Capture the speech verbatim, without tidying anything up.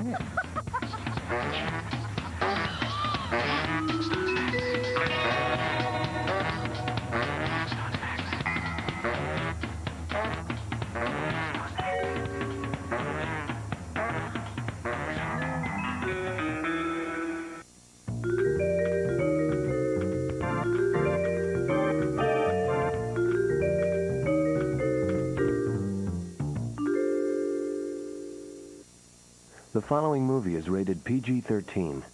The following movie is rated P G thirteen.